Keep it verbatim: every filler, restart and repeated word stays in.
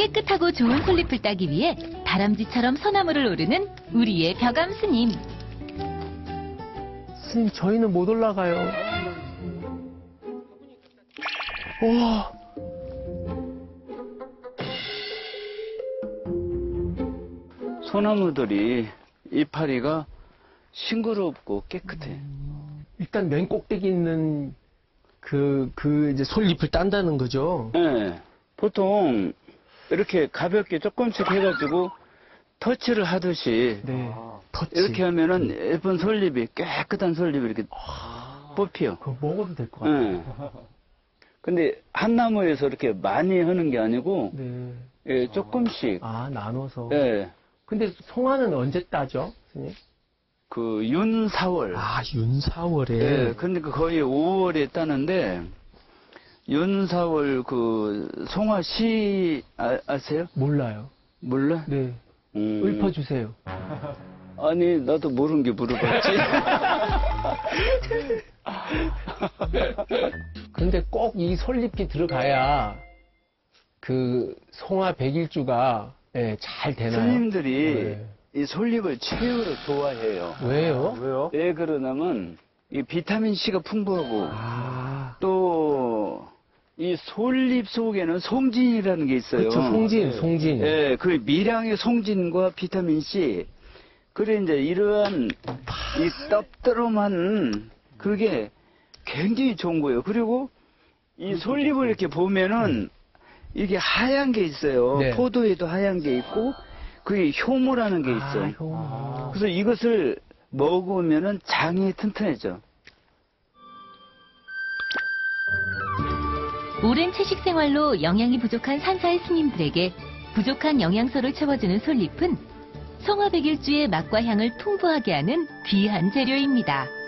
깨끗하고 좋은 솔잎을 따기 위해 다람쥐처럼 소나무를 오르는 우리의 벼감 스님. 스님, 저희는 못 올라가요. 우와. 소나무들이 이파리가 싱그럽고 깨끗해. 일단 맨 꼭대기 있는 그, 그 이제 솔잎을 딴다는 거죠? 네. 보통 이렇게 가볍게 조금씩 해가지고 터치를 하듯이 네. 터치. 이렇게 하면은 예쁜 솔잎이, 깨끗한 솔잎이 이렇게 뽑혀. 그거 먹어도 될 것 같아요. 네. 근데 한 나무에서 이렇게 많이 하는 게 아니고 네. 예, 조금씩. 아, 나눠서. 예. 근데 송화는 언제 따죠, 스님? 그 윤, 사월. 아, 윤, 사월에. 예, 그러니까 거의 오월에 따는데 윤, 사월 그 송화시 아, 아세요? 몰라요. 몰라? 네. 음. 읊어주세요. 아니, 나도 모르는 게 물어봤지. 근데 꼭 이 솔잎이 들어가야 그 송화 백일주가 예, 잘 되나요? 스님들이 네. 이 솔잎을 최고로 좋아해요. 왜요? 왜요? 왜 그러냐면 이 비타민 C가 풍부하고 아, 또 이 솔잎 속에는 송진이라는 게 있어요. 그렇죠. 송진, 네. 송진. 예, 그 미량의 송진과 비타민 C. 그래 이제 이러한 이 떡드름한 그게 굉장히 좋은 거예요. 그리고 이 솔잎을 이렇게 보면은 이게 하얀 게 있어요. 네. 포도에도 하얀 게 있고 그게 효모라는 게 있어. 아, 요 효모. 그래서 이것을 먹으면은 장이 튼튼해져. 오랜 채식 생활로 영양이 부족한 산사의 스님들에게 부족한 영양소를 채워주는 솔잎은 송화백일주의 맛과 향을 풍부하게 하는 귀한 재료입니다.